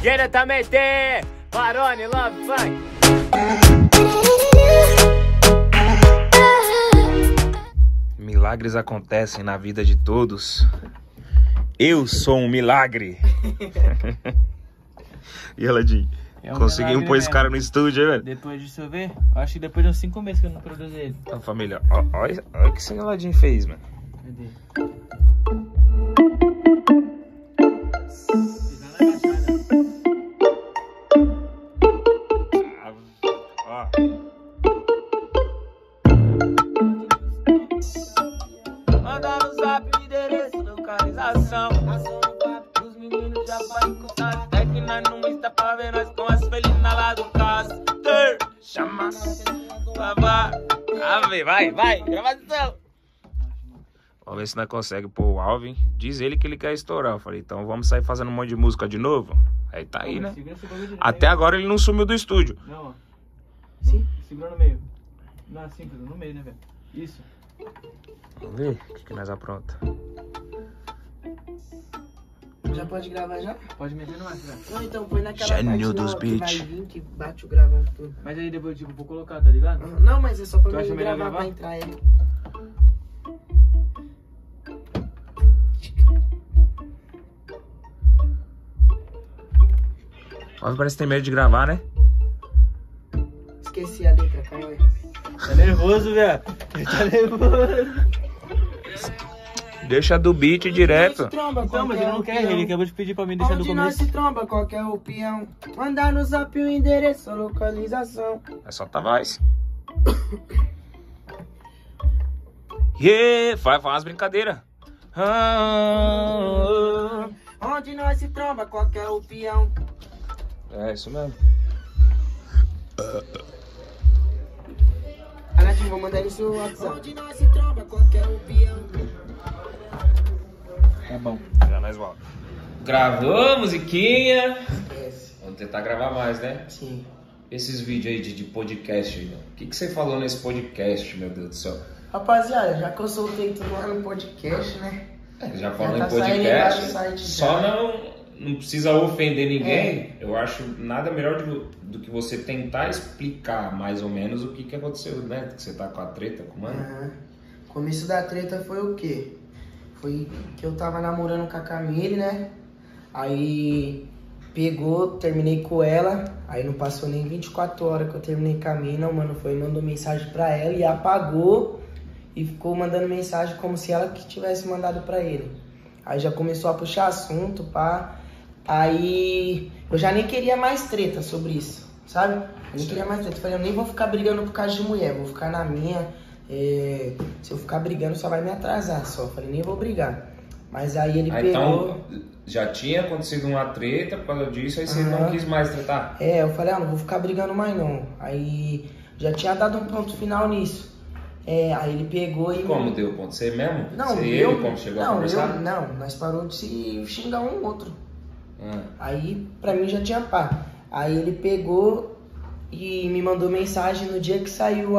Diretamente, Barone Love Funk. Milagres acontecem na vida de todos. Eu sou um milagre. E ela de conseguimos pôr esse cara no estúdio, velho. Depois disso eu ver, acho que depois de uns 5 meses que eu não produzi ele. Então, família, olha o que esse Geladinho fez, mano. Cadê? Ó. Manda no zap o endereço, localização. Os meninos já podem contar. Até que nós não está pra ver nós com as felinas lá do caso. Chama. Vai, gravação. Vamos ver se nós conseguimos pôr o Alvin. Diz ele que ele quer estourar. Eu falei, então vamos sair fazendo um monte de música de novo? Aí tá aí, né? Até agora ele não sumiu do estúdio. Não, ó. Sim, segura no meio. Não, assim, no meio, né, velho? Isso. Vamos ver o que nós apronta. Já pode gravar já? Pode meter no ar, velho. Não, então põe naquela Gênio parte dos não, que beats. vai vir, que bate o gravando tudo. Mas aí depois, tipo, vou colocar, tá ligado? Não, mas é só pra Tu acha mim melhor gravar gravar? pra entrar ele. Alvin parece que tem medo de gravar, né? Esqueci a letra, calma aí. Tá nervoso, velho. Tá nervoso. Deixa do beat direto. Tromba, Então, mas ele não quer, ele acabou de pedir pra mim deixar do Onde nós começo. se tromba, qualquer o peão. Mandar no zap o endereço, a localização. É só Tavares. Yeah, faz umas brincadeiras. Onde nós se tromba, qualquer o peão. É isso mesmo. Anatinho, vou mandar ele no seu WhatsApp. Onde nós se tromba, qualquer o peão. Tá bom. Já nós volta. Gravou a musiquinha. Esquece. Vamos tentar gravar mais, né? Sim. Esses vídeos aí de podcast, meu. O que você falou nesse podcast, meu Deus do céu? Rapaziada, já que eu soltei tudo lá no podcast, né? Já falou Já em tá saindo em vários podcast. sites Só já. não precisa ofender ninguém. Eu acho nada melhor do que você tentar explicar mais ou menos o que aconteceu, né? Que você tá com a treta com o mano. Aham. O começo da treta foi o quê? Foi que eu tava namorando com a Camille, né? Aí pegou, terminei com ela. Aí não passou nem 24 horas que eu terminei com a mina. O mano foi e mandou mensagem pra ela e apagou. E ficou mandando mensagem como se ela que tivesse mandado pra ele. Aí já começou a puxar assunto, pá. Aí eu já nem queria mais treta sobre isso, sabe? Eu nem queria mais treta. Eu falei, eu nem vou ficar brigando por causa de mulher, vou ficar na minha. Se eu ficar brigando só vai me atrasar só. Eu falei, nem vou brigar. Mas aí ele pegou. Então, já tinha acontecido uma treta por causa disso, aí você não quis mais tratar? Eu falei, não vou ficar brigando mais não. Aí já tinha dado um ponto final nisso. Aí ele pegou e... Como deu ponto? Você mesmo? Não, você e eu... ele, como chegou a conversar? Não, nós parou de se xingar um outro. Ah. Aí pra mim já tinha pá. Aí ele pegou e me mandou mensagem no dia que saiu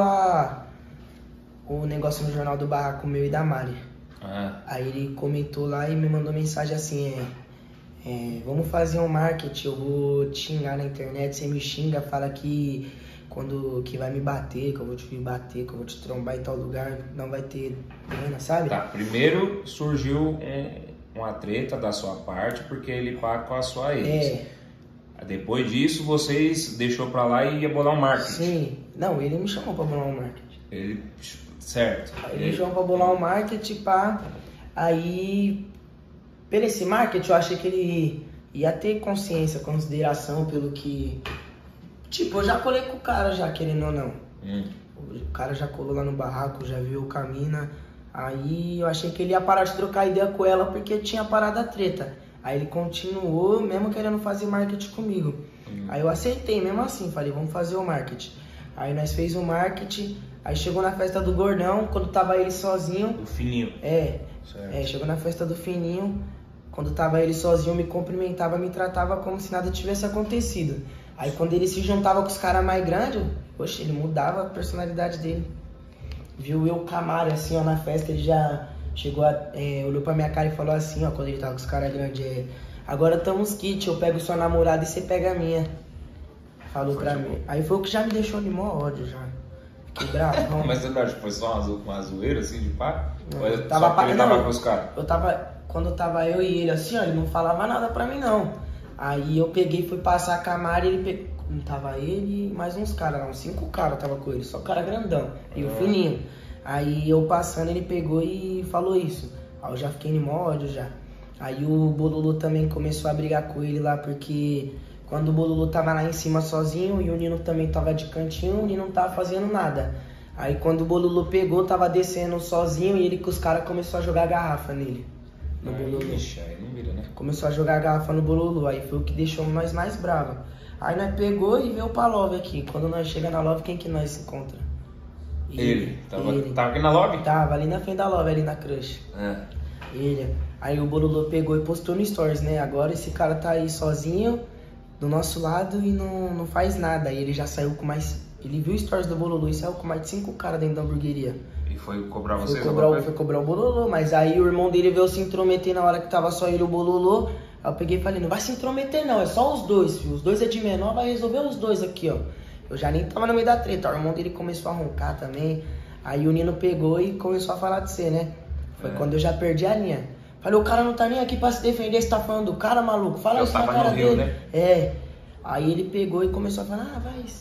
o negócio no Jornal do Barraco meu e da Mari. Ah. Aí ele comentou lá e me mandou mensagem assim, vamos fazer um marketing, eu vou te xingar na internet, você me xinga, fala que que vai me bater, que eu vou te bater, que eu vou te trombar em tal lugar, não vai ter pena, sabe? Tá, primeiro surgiu uma treta da sua parte, porque ele paga com a sua ex. Depois disso, vocês deixou pra lá e ia bolar um marketing. Sim, não, ele me chamou pra bolar um marketing. Certo. Ele me chamou pra bolar um marketing, pá. Aí, pelo esse marketing, eu achei que ele ia ter consciência, consideração pelo que... Tipo, eu já colei com o cara já, querendo ou não. O cara já colou lá no barraco, já viu o Camina. Aí eu achei que ele ia parar de trocar ideia com ela porque tinha parado a treta. Aí ele continuou, mesmo querendo fazer marketing comigo. Aí eu aceitei, mesmo assim, falei, vamos fazer o marketing. Aí nós fez o marketing, aí chegou na festa do Gordão, quando tava ele sozinho. Do Fininho. Chegou na festa do Fininho, quando tava ele sozinho, me cumprimentava, me tratava como se nada tivesse acontecido. Aí quando ele se juntava com os caras mais grandes, poxa, ele mudava a personalidade dele. Viu eu, Camaro, assim, ó, na festa, ele já chegou, olhou pra minha cara e falou assim, ó, quando ele tava com os caras grandes, agora estamos kit, eu pego sua namorada e você pega a minha. Falou pra mim. Aí foi o que já me deixou de mó ódio já. Fiquei bravo. Mas você não acha que foi só uma zoeira assim de pá? Não, Ou eu tava só que ele tava com os caras? Quando eu tava eu e ele assim, ó, ele não falava nada pra mim não. Aí eu peguei e fui passar a camada e ele pegou. Não tava ele e mais uns caras, uns 5 caras tava com ele, só cara grandão. E o fininho. Aí eu passando, ele pegou e falou isso. Aí eu já fiquei no ódio já. Aí o Bololô também começou a brigar com ele lá, porque quando o Bololô tava lá em cima sozinho e o Nino também tava de cantinho, o Nino não tava fazendo nada. Aí quando o Bololô pegou, tava descendo sozinho e ele com os caras começou a jogar garrafa nele. No Bololô. Ixi, aí não vira, né? Começou a jogar garrafa no Bololô, aí foi o que deixou nós mais bravos. Aí nós pegou e veio pra Love aqui. Quando nós chega na Love, quem que nós se encontra? Ele? Tava aqui na Love? Tava ali na frente da Love, ali na Crush. Ele. Aí o Bololô pegou e postou no Stories, né? Agora esse cara tá aí sozinho, do nosso lado e não faz nada. Aí ele já saiu com mais... Ele viu o Stories do Bololô e saiu com mais de 5 caras dentro da hamburgueria. E foi cobrar vocês? Foi cobrar o Bololô, mas aí o irmão dele veio se intrometer na hora que tava só ele e o Bololô. Aí eu peguei e falei, não vai se intrometer não, é só os dois, filho. Os dois é de menor, vai resolver os dois aqui, ó. Eu já nem tava no meio da treta, o irmão dele começou a roncar também. Aí o Nino pegou e começou a falar de você, né? Foi quando eu já perdi a linha. Falei, o cara não tá nem aqui pra se defender, você tá falando do cara, maluco? Fala eu isso na cara no Rio, dele. Né? É. Aí ele pegou e começou a falar,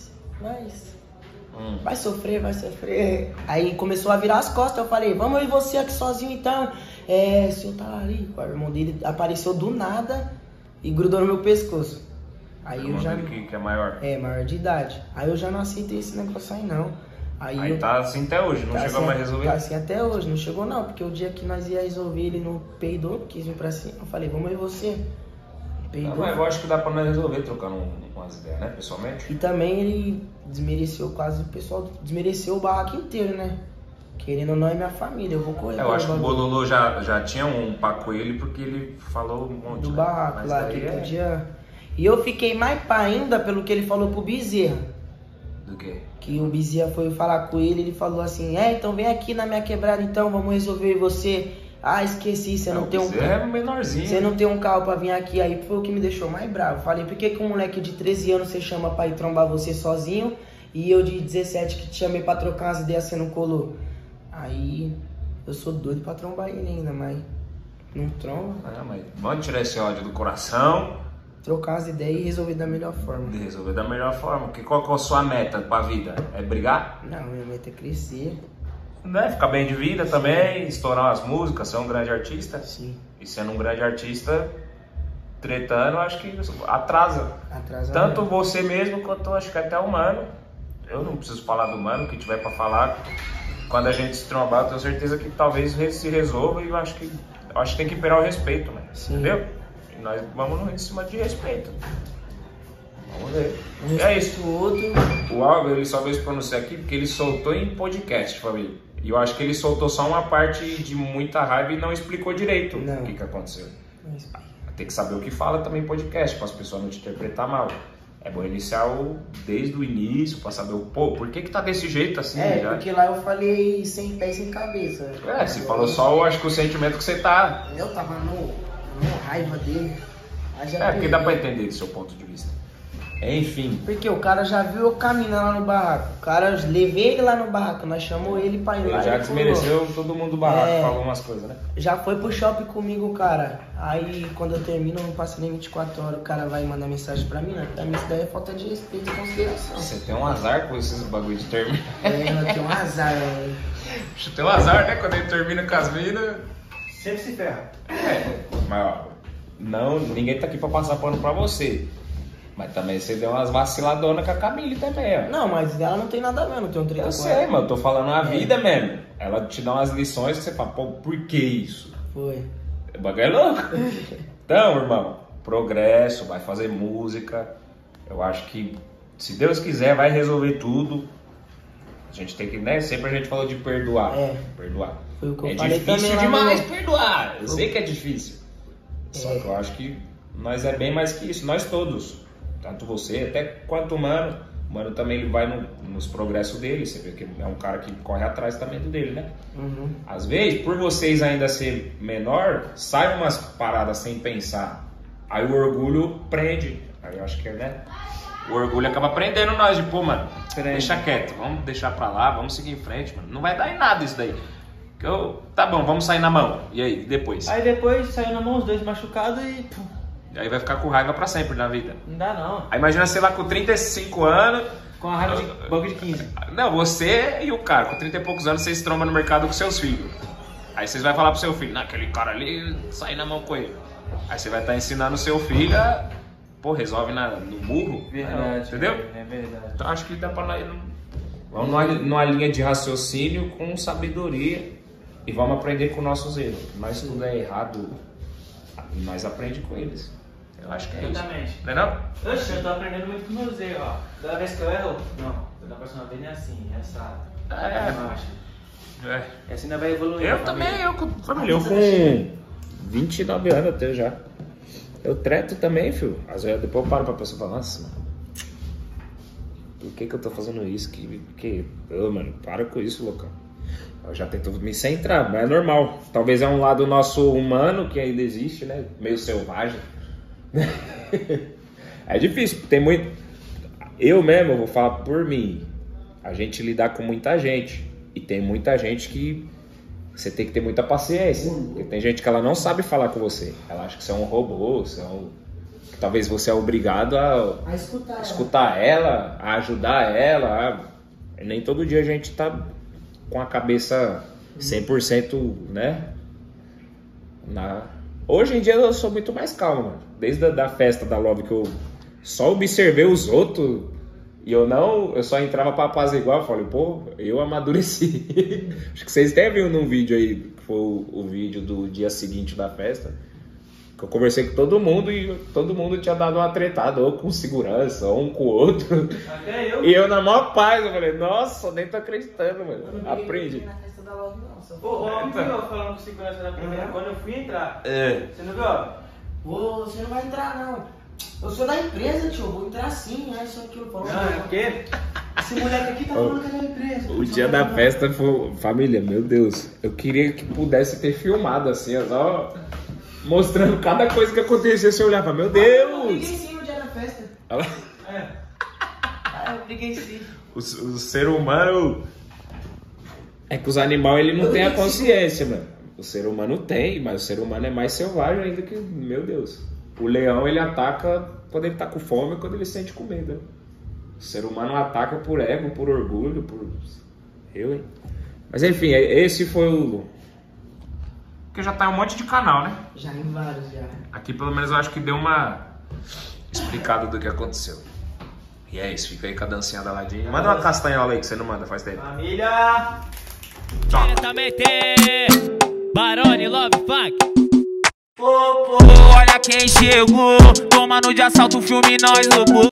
vai sofrer. Aí começou a virar as costas, eu falei, vamos eu e você aqui sozinho então. Seu talarico. O irmão dele apareceu do nada e grudou no meu pescoço. Aí eu já... que é maior? É, maior de idade. Aí eu já não aceitei esse negócio aí não. Aí tá assim até hoje, não chegou mais a resolver? Tá assim até hoje, não chegou não, porque o dia que nós ia resolver ele não peidou, não quis vir pra cima. Eu falei, vamos aí você. Peidou. Não, mas eu acho que dá pra nós resolver trocando umas ideias, né, pessoalmente? E também ele desmereceu quase o pessoal, desmereceu o barraco inteiro, né? Querendo ou não é minha família, eu vou correr. Eu acho que o Bololô já tinha um papo com ele porque ele falou um monte. Do né? barraco mas lá, que podia... E eu fiquei mais pá ainda pelo que ele falou pro Bezerra. Do quê? Que o Bezerra foi falar com ele falou assim, então vem aqui na minha quebrada então, vamos resolver você. Ah, esqueci, você não tem um carro. É menorzinho. Você não tem um carro pra vir aqui, aí foi o que me deixou mais bravo. Falei, por que um moleque de 13 anos você chama pra ir trombar você sozinho e eu de 17 que te chamei pra trocar umas ideias, você não colou? Aí eu sou doido pra trombar ele ainda, mas não tromba. Ah, mas vamos tirar esse ódio do coração. Trocar as ideias e resolver da melhor forma. Resolver da melhor forma. Qual que é a sua meta pra vida? É brigar? Não, minha meta é crescer. Né? Ficar bem de vida também, estourar umas músicas, ser um grande artista. Sim. E sendo um grande artista, tretando, acho que atrasa. Tanto mesmo. você mesmo quanto acho que até o mano. Eu não preciso falar do mano, o que tiver pra falar. Quando a gente se trombar, eu tenho certeza que talvez se resolva e eu acho que tem que imperar o respeito, né? Sim. Entendeu? E nós vamos em cima de respeito. Vamos ver. É isso. O Álvaro, ele só veio se pronunciar aqui porque ele soltou em podcast, família. E eu acho que ele soltou só uma parte de muita raiva e não explicou direito o que aconteceu. Tem que saber o que fala também em podcast, para as pessoas não te interpretar mal. É bom iniciar desde o início, para saber por que tá desse jeito assim. Porque lá eu falei sem pé e sem cabeça. Você falou só, eu acho que o sentimento que você tá. Eu tava no raiva dele. Porque dá para entender do seu ponto de vista. Enfim. Porque o cara já viu eu caminhando lá no barraco. O cara, levei ele lá no barraco, nós chamou ele pra ir lá. Ele já desmereceu todo mundo do barraco, falou umas coisas, né? Já foi pro shopping comigo, cara. Aí quando eu termino, não passa nem 24 horas, o cara vai mandar mensagem pra mim, né? Pra mim isso daí é falta de respeito e consideração. Você tem um azar com esses bagulho de término. Eu tenho um azar, velho. Você tem um azar, né? Quando ele termina com as minas. Sempre se ferra. Mas ó, ninguém tá aqui pra passar pano pra você. Mas também você deu umas vaciladonas com a Camille também, ó. Não, mas ela não tem nada a ver, não tem um treta Eu com sei, ela. mano, eu tô falando a vida mesmo. Ela te dá umas lições que você fala, pô, por que isso? Foi. O bagulho é louco. Então, irmão, progresso, vai fazer música. Eu acho que, se Deus quiser, vai resolver tudo. A gente tem que, né? Sempre a gente falou de perdoar. Perdoar. Foi o que eu falei difícil também demais perdoar. Eu sei que é difícil. Só que eu acho que nós é bem mais que isso, nós todos. Tanto você, até quanto o Mano. O Mano também ele vai nos progressos dele. Você vê que é um cara que corre atrás também do dele, né? Às vezes, por vocês ainda ser menor, sai umas paradas sem pensar. Aí o orgulho prende. Aí eu acho que, né? O orgulho acaba prendendo nós de, pô, mano, deixa quieto, vamos deixar pra lá, vamos seguir em frente, mano. Não vai dar em nada isso daí. Tá bom, vamos sair na mão. E aí, depois? Aí depois saiu na mão os dois machucados e... E aí vai ficar com raiva pra sempre na vida. Não dá não. Aí imagina, sei lá, com 35 anos... Com a raiva de banco de 15. Não, você e o cara, com 30 e poucos anos, vocês trombam no mercado com seus filhos. Aí vocês vão falar pro seu filho, aquele cara ali, sai na mão com ele. Aí você vai estar ensinando o seu filho a... Pô, resolve no murro. Verdade. Entendeu? É verdade. Então acho que dá pra nós... Vamos numa linha de raciocínio com sabedoria e vamos aprender com nossos erros. Mas tudo é errado, nós aprendemos com eles. Eu acho que é Exatamente. isso. Não é não? Oxe, eu tô aprendendo muito com meus erros, ó. Toda vez que eu erro, não. Da próxima vez não é assim, é assado. E assim ainda vai evoluir. Eu também, família, eu com 29 anos até já. Eu treto também, filho. Às vezes depois eu paro pra pensar e falo, nossa, mano, por que eu tô fazendo isso? Mano, para com isso, loucão. Eu já tento me centrar, mas é normal. Talvez é um lado nosso humano que ainda existe, né? Meio selvagem. É difícil, tem muito. Eu mesmo, eu vou falar por mim. A gente lidar com muita gente. E tem muita gente que você tem que ter muita paciência. Porque tem gente que ela não sabe falar com você. Ela acha que você é um robô, que talvez você é obrigado a escutar ela, a ajudar ela. Nem todo dia a gente tá com a cabeça 100%, né? Hoje em dia eu sou muito mais calmo, mano. Desde a festa da Love que eu só observei os outros e eu só entrava pra apaziguar. Eu falei, pô, eu amadureci. Acho que vocês até viram num vídeo aí, que foi o vídeo do dia seguinte da festa, que eu conversei com todo mundo e todo mundo tinha dado uma tretada, ou com segurança, ou um com o outro. Até eu. E eu na maior paz, eu falei, nossa, nem tô acreditando, mano. Aprende. Ô, viu falando com segurança na primeira, quando eu fui entrar. Você não viu? Você não vai entrar, não. Eu sou da empresa, tio. Vou entrar sim, é isso aqui. Eu falo. Não, é porque esse moleque aqui tá falando que é da empresa. O dia da festa foi... Família, meu Deus. Eu queria que pudesse ter filmado assim, ó, só mostrando cada coisa que acontecia. Você olhava, meu Deus! Eu briguei sim no dia da festa. Eu briguei sim. O ser humano... É que os animais, ele não tem a consciência, mano. O ser humano tem, mas o ser humano é mais selvagem ainda que... Meu Deus. O leão, ele ataca quando ele tá com fome, quando ele sente comida. O ser humano ataca por ego, por orgulho, por... Eu, hein? Mas enfim, esse foi o... Porque já tá em um monte de canal, né? Já em vários, já. Aqui pelo menos eu acho que deu uma explicada do que aconteceu. E é isso, fica aí com a dancinha da ladinha. Manda uma castanhola aí que você não manda faz tempo. família. Tchau. Diretamente, Barone Love Funk. Olha quem chegou, tomando de assalto o filme nós lobo.